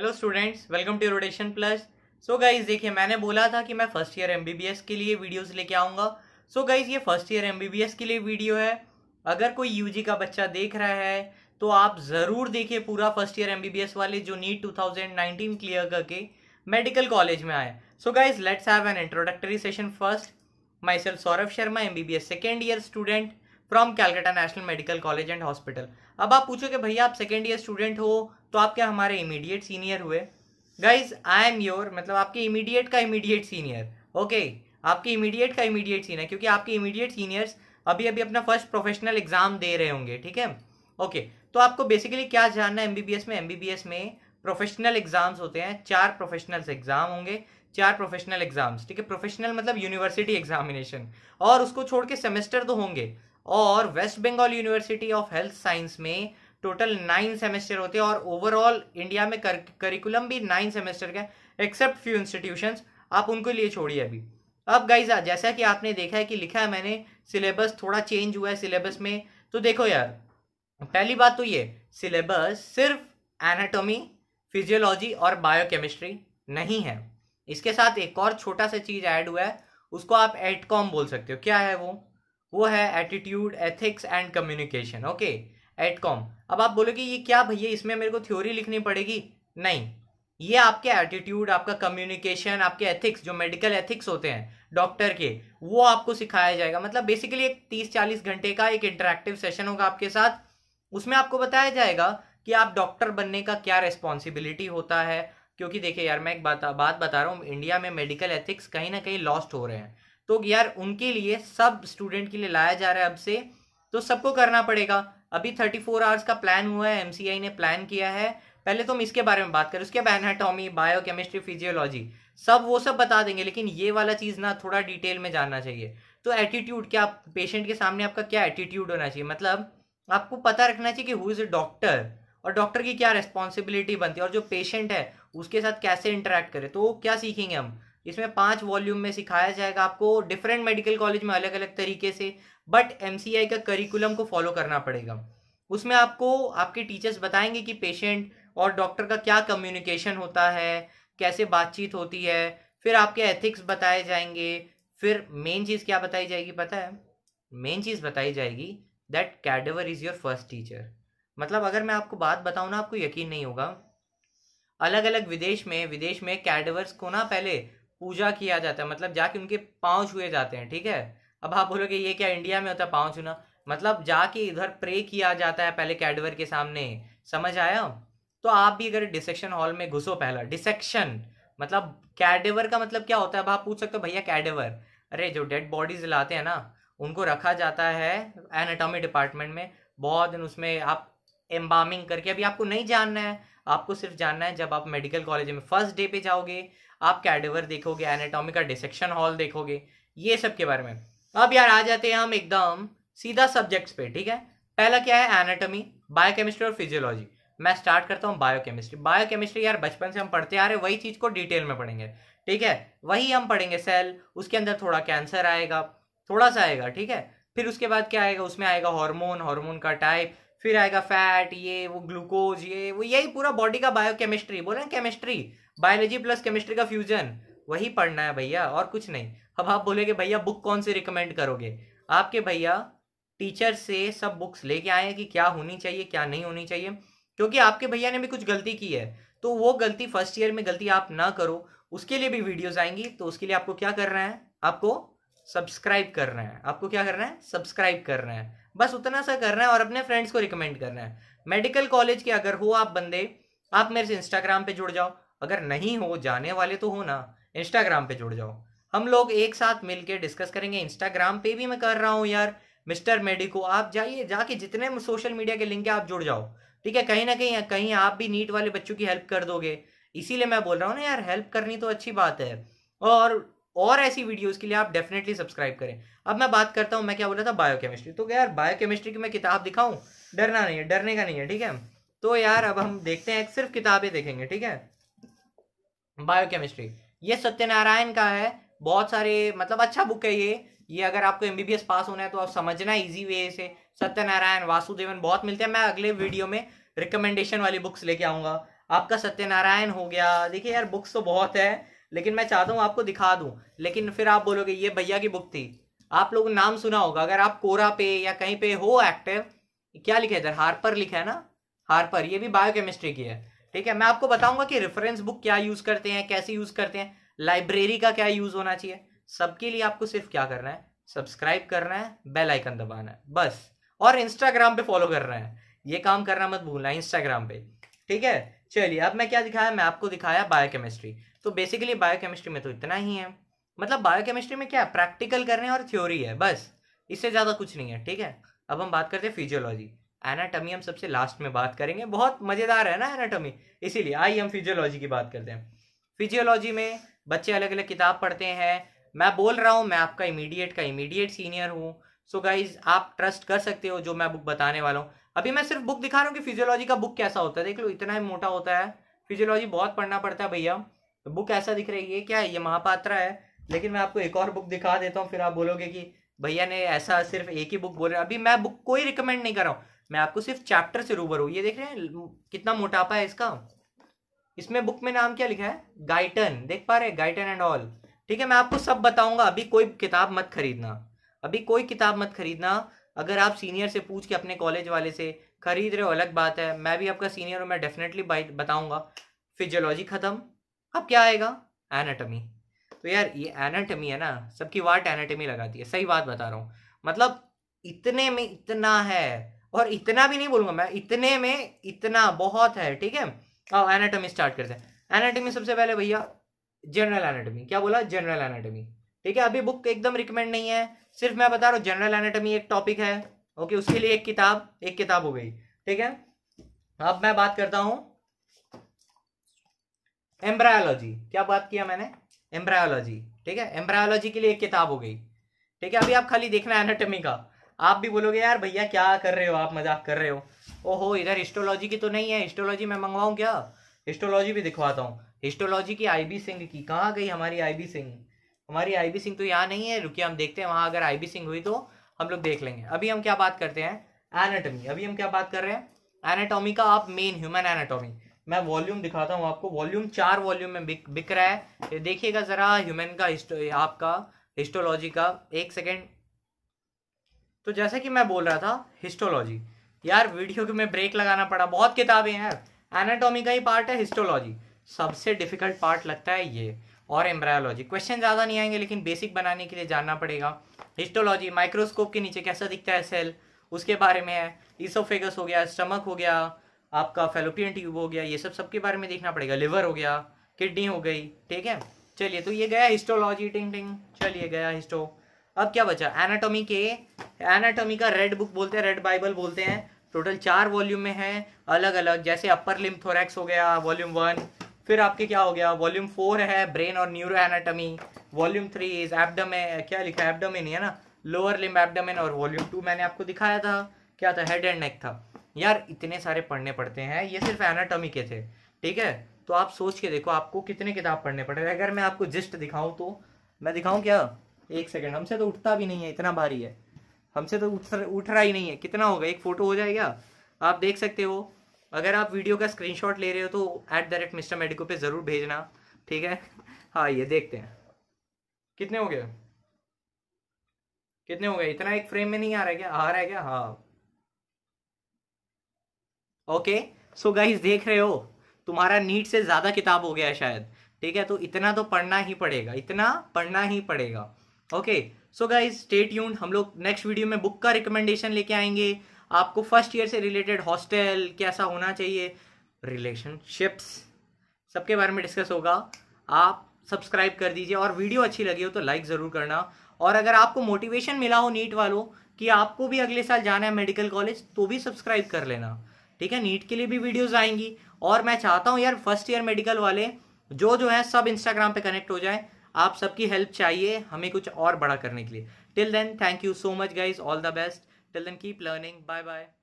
Hello students, welcome to rotation plus. So guys देखिए, मैंने बोला था कि मैं फर्स्ट ईयर एमबीबीएस के लिए वीडियोस लेके आऊँगा। सो गाइज ये फर्स्ट ईयर एमबीबीएस के लिए वीडियो है। अगर कोई यूजी का बच्चा देख रहा है तो आप ज़रूर देखिए पूरा फर्स्ट ईयर एमबीबीएस वाले जो नीट 2019 क्लियर करके मेडिकल कॉलेज में आए। So guys let's have an introductory session first. Myself Saurabh Sharma, MBBS second year student from Calcutta National Medical College and Hospital. अब आप पूछोगे भैया आप सेकेंड ईयर स्टूडेंट हो तो आप क्या हमारे इमीडिएट सीनियर हुए? गाइज आई एम योर मतलब आपके इमीडिएट का इमीडिएट सीनियर। ओके, आपके इमीडिएट का इमीडिएट सीनियर, क्योंकि आपके इमीडिएट सीनियर्स अभी अभी अपना फर्स्ट प्रोफेशनल एग्जाम दे रहे होंगे। ठीक है, ओके। तो आपको बेसिकली क्या जानना है एमबीबीएस में? एमबीबीएस में प्रोफेशनल एग्जाम्स होते हैं, 4 प्रोफेशनल एग्जाम होंगे, 4 प्रोफेशनल एग्जाम्स। ठीक है, प्रोफेशनल मतलब यूनिवर्सिटी एग्जामिनेशन, और उसको छोड़ के सेमेस्टर तो होंगे। और West Bengal University of Health Science में टोटल 9 सेमेस्टर होते हैं, और ओवरऑल इंडिया में करिकुलम भी 9 सेमेस्टर का, एक्सेप्ट फ्यू इंस्टीट्यूशंस, आप उनको लिए छोड़िए अभी। अब गाइज जैसा कि आपने देखा है कि लिखा है मैंने सिलेबस थोड़ा चेंज हुआ है सिलेबस में। तो देखो यार, पहली बात तो ये सिलेबस सिर्फ एनाटॉमी, फिजियोलॉजी और बायोकेमिस्ट्री नहीं है, इसके साथ एक और छोटा सा चीज ऐड हुआ है, उसको आप एटकॉम बोल सकते हो। क्या है वो है attitude, ethics and communication. Okay, AETCOM. अब आप बोलोगे ये क्या भैया, इसमें मेरे को थ्योरी लिखनी पड़ेगी? नहीं, ये आपके एटीट्यूड, आपका कम्युनिकेशन, आपके एथिक्स, जो मेडिकल एथिक्स होते हैं डॉक्टर के, वो आपको सिखाया जाएगा। मतलब बेसिकली एक 30-40 घंटे का एक इंटरेक्टिव सेशन होगा आपके साथ। उसमें आपको बताया जाएगा कि आप डॉक्टर बनने का क्या रिस्पॉन्सिबिलिटी होता है। क्योंकि देखिए यार, मैं एक बात बता रहा हूँ, इंडिया में मेडिकल एथिक्स कहीं ना कहीं लॉस्ट हो रहे हैं। तो यार उनके लिए, सब स्टूडेंट के लिए लाया जा रहा है अब से, तो सबको करना पड़ेगा। अभी 34 आवर्स का प्लान हुआ है, एमसीआई ने प्लान किया है। पहले तो हम इसके बारे में बात करें, उसके बाद एनाटॉमी, बायोकेमिस्ट्री, फिजियोलॉजी, वो सब बता देंगे, लेकिन ये वाला चीज़ ना थोड़ा डिटेल में जानना चाहिए। तो एटीट्यूड, क्या पेशेंट के सामने आपका क्या एटीट्यूड होना चाहिए, मतलब आपको पता रखना चाहिए कि हु इज़ अ डॉक्टर, और डॉक्टर की क्या रिस्पॉन्सिबिलिटी बनती है, और जो पेशेंट है उसके साथ कैसे इंटरेक्ट करे। तो क्या सीखेंगे हम इसमें? 5 वॉल्यूम में सिखाया जाएगा आपको, डिफरेंट मेडिकल कॉलेज में अलग अलग तरीके से, बट एमसीआई का करिकुलम को फॉलो करना पड़ेगा। उसमें आपको आपके टीचर्स बताएंगे कि पेशेंट और डॉक्टर का क्या कम्युनिकेशन होता है, कैसे बातचीत होती है। फिर आपके एथिक्स बताए जाएंगे। फिर मेन चीज़ क्या बताई जाएगी पता है? मेन चीज़ बताई जाएगी that cadaver is your first teacher. मतलब अगर मैं आपको बात बताऊँ ना, आपको यकीन नहीं होगा। अलग अलग विदेश में कैडेवर्स को ना पहले पूजा किया जाता है, मतलब जाके उनके पाँव छुए जाते हैं। ठीक है, अब आप बोलोगे ये क्या इंडिया में होता है पाँव छूना? मतलब जाके इधर प्रे किया जाता है पहले कैडेवर के सामने। समझ आया? तो आप भी अगर डिसेक्शन हॉल में घुसो, पहला डिसेक्शन मतलब कैडेवर का मतलब क्या होता है? अब आप पूछ सकते हो भैया कैडेवर, अरे जो डेड बॉडीज लाते हैं ना, उनको रखा जाता है एनाटॉमी डिपार्टमेंट में बहुत दिन, उसमें आप एम्बामिंग करके। अभी आपको नहीं जानना है, आपको सिर्फ जानना है जब आप मेडिकल कॉलेज में फर्स्ट डे पे जाओगे, आप कैडेवर देखोगे, एनाटॉमी का डिसेक्शन हॉल देखोगे, ये सब के बारे में। अब यार आ जाते हैं हम एकदम सीधा सब्जेक्ट्स पे। ठीक है, पहला क्या है? एनाटॉमी, बायोकेमिस्ट्री और फिजियोलॉजी। मैं स्टार्ट करता हूँ बायोकेमिस्ट्री। बायोकेमिस्ट्री यार बचपन से हम पढ़ते आ रहे, वही चीज़ को डिटेल में पढ़ेंगे। ठीक है, वही हम पढ़ेंगे। सेल, उसके अंदर थोड़ा कैंसर आएगा, थोड़ा सा आएगा। ठीक है, फिर उसके बाद क्या आएगा? उसमें आएगा हार्मोन का टाइप, फिर आएगा फैट, ये वो ग्लूकोज, ये वो, यही पूरा बॉडी का बायोकेमिस्ट्री। बोले केमिस्ट्री, बायोलॉजी प्लस केमिस्ट्री का फ्यूजन, वही पढ़ना है भैया, और कुछ नहीं। अब आप बोलेगे भैया बुक कौन से रिकमेंड करोगे? आपके भैया टीचर से सब बुक्स लेके आए हैं कि क्या होनी चाहिए क्या नहीं होनी चाहिए, क्योंकि आपके भैया ने भी कुछ गलती की है, तो वो गलती फर्स्ट ईयर में गलती आप ना करो, उसके लिए भी वीडियोस आएंगी। तो उसके लिए आपको क्या करना है? आपको सब्सक्राइब करना है। आपको क्या करना है? सब्सक्राइब करना है, बस उतना सा करना है, और अपने फ्रेंड्स को रिकमेंड करना है। मेडिकल कॉलेज के अगर हो आप बंदे, आप मेरे से इंस्टाग्राम पे जुड़ जाओ। अगर नहीं हो, जाने वाले तो हो ना, इंस्टाग्राम पे जुड़ जाओ, हम लोग एक साथ मिलके डिस्कस करेंगे। इंस्टाग्राम पे भी मैं कर रहा हूँ यार, मिस्टर मेडिको। आप जाइए, जाके जितने सोशल मीडिया के लिंक है आप जुड़ जाओ। ठीक है, कहीं ना कहीं आप भी नीट वाले बच्चों की हेल्प कर दोगे, इसीलिए मैं बोल रहा हूँ ना यार, हेल्प करनी तो अच्छी बात है। और ऐसी वीडियोस के लिए आप डेफिनेटली सब्सक्राइब करें। अब मैं बात करता हूँ, मैं क्या बोला था, बायोकेमिस्ट्री। तो यार बायोकेमिस्ट्री की मैं किताब दिखाऊं? डरना नहीं है, डरने का नहीं है। ठीक है, तो यार अब हम देखते हैं, सिर्फ किताबें देखेंगे। ठीक है, बायोकेमिस्ट्री ये सत्यनारायण का है, बहुत सारे मतलब अच्छा बुक है ये अगर आपको एमबीबीएस पास होना है तो आप समझना इजी वे से। सत्यनारायण, वासुदेवन बहुत मिलते हैं। मैं अगले वीडियो में रिकमेंडेशन वाली बुक्स लेके आऊंगा। आपका सत्यनारायण हो गया। देखिए यार बुक्स तो बहुत है, लेकिन मैं चाहता हूँ आपको दिखा दूं, लेकिन फिर आप बोलोगे ये भैया की बुक थी। आप लोगों ने नाम सुना होगा, अगर आप कोरा पे या कहीं पे हो एक्टिव, क्या लिखा है इधर, हार्पर लिखा है ना, हार्पर, ये भी बायोकेमिस्ट्री की है। ठीक है, मैं आपको बताऊंगा कि रेफरेंस बुक क्या यूज करते हैं, कैसे यूज करते हैं, लाइब्रेरी का क्या यूज होना चाहिए। सबके लिए आपको सिर्फ क्या करना है, सब्सक्राइब करना है, बेल आइकन दबाना है बस, और इंस्टाग्राम पे फॉलो करना है। ये काम करना मत भूलना इंस्टाग्राम पे। ठीक है, चलिए अब मैं क्या दिखाया, मैं आपको दिखाया बायोकेमिस्ट्री। तो बेसिकली बायोकेमिस्ट्री में तो इतना ही है, मतलब बायोकेमिस्ट्री में क्या प्रैक्टिकल करने और थ्योरी है बस, इससे ज़्यादा कुछ नहीं है। ठीक है, अब हम बात करते हैं फिजियोलॉजी। एनाटॉमी हम सबसे लास्ट में बात करेंगे, बहुत मज़ेदार है ना एनाटॉमी, इसीलिए आइए हम फिजियोलॉजी की बात करते हैं। फिजियोलॉजी में बच्चे अलग अलग किताब पढ़ते हैं। मैं बोल रहा हूँ, मैं आपका इमीडिएट सीनियर हूँ। सो गाइज आप ट्रस्ट कर सकते हो जो मैं बुक बताने वाला हूँ। अभी मैं सिर्फ बुक दिखा रहा हूँ कि फिजियोलॉजी का बुक कैसा होता है, देख लो इतना ही मोटा होता है। फिजियोलॉजी बहुत पढ़ना पड़ता है भैया। बुक ऐसा दिख रही है, क्या है ये, महापात्रा है। लेकिन मैं आपको एक और बुक दिखा देता हूँ, फिर आप बोलोगे कि भैया ने ऐसा सिर्फ एक ही बुक बोल रहे। अभी मैं बुक कोई रिकमेंड नहीं कर रहा हूँ, मैं आपको सिर्फ चैप्टर से रूबरू। ये देख रहे हैं कितना मोटापा है इसका। इसमें बुक में नाम क्या लिखा है, गाइटन, देख पा रहे हैं, गाइटन एंड ऑल। ठीक है, मैं आपको सब बताऊंगा। अभी कोई किताब मत खरीदना, अभी कोई किताब मत खरीदना। अगर आप सीनियर से पूछ के अपने कॉलेज वाले से खरीद रहे हो अलग बात है, मैं भी आपका सीनियर हूँ, मैं डेफिनेटली बताऊंगा। फिजियोलॉजी खत्म, अब क्या आएगा, एनाटॉमी। तो यार ये एनाटॉमी है ना, सबकी वाट एनाटॉमी लगाती है, सही बात बता रहा हूँ। मतलब इतने में इतना है, और इतना भी नहीं बोलूंगा मैं, इतने में इतना बहुत है। ठीक है, आओ एनाटॉमी स्टार्ट करते हैं। एनाटॉमी सबसे पहले भैया जनरल एनाटॉमी, क्या बोला, जनरल एनाटॉमी। ठीक है, अभी बुक एकदम रिकमेंड नहीं है, सिर्फ मैं बता रहा हूँ जनरल एनाटॉमी एक टॉपिक है। ओके, उसके लिए एक किताब हो गई। ठीक है, अब मैं बात करता हूँ एम्ब्रायोलॉजी। क्या बात किया मैंने, एम्ब्रायोलॉजी। ठीक है, एम्ब्रायोलॉजी के लिए एक किताब हो गई। ठीक है, अभी आप खाली देखना एनाटॉमी का। आप भी बोलोगे यार भैया क्या कर रहे हो आप, मजाक कर रहे हो। ओहो, इधर हिस्टोलॉजी की तो नहीं है, हिस्टोलॉजी में मंगवाऊं क्या, हिस्टोलॉजी भी दिखवाता हूँ। हिस्टोलॉजी की आईबी सिंह की, कहाँ गई हमारी आईबी सिंह, हमारी आईबी सिंह तो यहाँ नहीं है। रुकिए हम देखते हैं, वहां अगर आईबी सिंह हुई तो हम लोग देख लेंगे। अभी हम क्या बात करते हैं, एनाटॉमी। अभी हम क्या बात कर रहे हैं, एनाटॉमी का। आप मेन ह्यूमन एनाटॉमी, मैं वॉल्यूम दिखाता हूँ आपको। वॉल्यूम 4 वॉल्यूम में बिक रहा है, ये देखिएगा जरा। ह्यूमन का आपका हिस्टोलॉजी का, एक सेकेंड। तो जैसे कि मैं बोल रहा था हिस्टोलॉजी, यार वीडियो में ब्रेक लगाना पड़ा, बहुत किताबें हैं यार। एनाटॉमी का ही पार्ट है हिस्टोलॉजी, सबसे डिफिकल्ट पार्ट लगता है ये, और एम्ब्रायोलॉजी। क्वेश्चन ज़्यादा नहीं आएंगे, लेकिन बेसिक बनाने के लिए जानना पड़ेगा। हिस्टोलॉजी, माइक्रोस्कोप के नीचे कैसा दिखता है सेल, उसके बारे में है। इसोफेगस हो गया, स्टमक हो गया, आपका फेलोपियन ट्यूब हो गया, ये सब सबके बारे में देखना पड़ेगा। लिवर हो गया, किडनी हो गई। ठीक है, चलिए तो ये गया हिस्टोलॉजी, टिंग टिंग, चलिए गया हिस्टो। अब क्या बचा, एनाटॉमी के, एनाटॉमी का रेड बुक बोलते हैं, रेड बाइबल बोलते हैं। टोटल 4 वॉल्यूम में है अलग अलग, जैसे अपर लिम्ब थोरैक्स हो गया वॉल्यूम 1, फिर आपके क्या हो गया वॉल्यूम 4 है ब्रेन और neuro anatomy, volume 3 is abdomen, क्या लिखा है, एब्डोमेन ही है ना, लोअर लिम्ब एब्डोमेन, और वॉल्यूम 2 मैंने आपको दिखाया था, क्या था, हेड एंड नेक था। यार इतने सारे पढ़ने पड़ते हैं, ये सिर्फ एनाटॉमी के थे। ठीक है, तो आप सोच के देखो आपको कितने किताब पढ़ने पड़ेंगे। अगर मैं आपको जिस्ट दिखाऊं तो, मैं दिखाऊं क्या, एक सेकेंड, हमसे तो उठता भी नहीं है, इतना भारी है, हमसे तो उठ रहा ही नहीं है। कितना होगा, एक फोटो हो जाएगा, आप देख सकते हो। अगर आप वीडियो का स्क्रीनशॉट ले रहे हो तो @Mr Medico पे ज़रूर भेजना। ठीक है, हाँ ये देखते हैं कितने हो गए, कितने हो गए, इतना एक फ्रेम में नहीं आ रहा है क्या, आ रहा है क्या, हाँ ओके। सो गाइस देख रहे हो, तुम्हारा नीट से ज़्यादा किताब हो गया है शायद। ठीक है, तो इतना तो पढ़ना ही पड़ेगा, इतना पढ़ना ही पड़ेगा। Okay, so guys stay tuned, हम लोग नेक्स्ट वीडियो में बुक का रिकमेंडेशन लेके आएंगे। आपको फर्स्ट ईयर से रिलेटेड हॉस्टल कैसा होना चाहिए, रिलेशनशिप्स, सबके बारे में डिस्कस होगा। आप सब्सक्राइब कर दीजिए, और वीडियो अच्छी लगी हो तो लाइक ज़रूर करना। और अगर आपको मोटिवेशन मिला हो नीट वालों कि आपको भी अगले साल जाना है मेडिकल कॉलेज, तो भी सब्सक्राइब कर लेना। ठीक है, नीट के लिए भी वीडियोस आएंगी। और मैं चाहता हूँ यार फर्स्ट ईयर मेडिकल वाले जो है सब इंस्टाग्राम पे कनेक्ट हो जाए। आप सबकी हेल्प चाहिए हमें कुछ और बड़ा करने के लिए। Till then thank you so much guys, all the best. Till then keep learning, bye bye.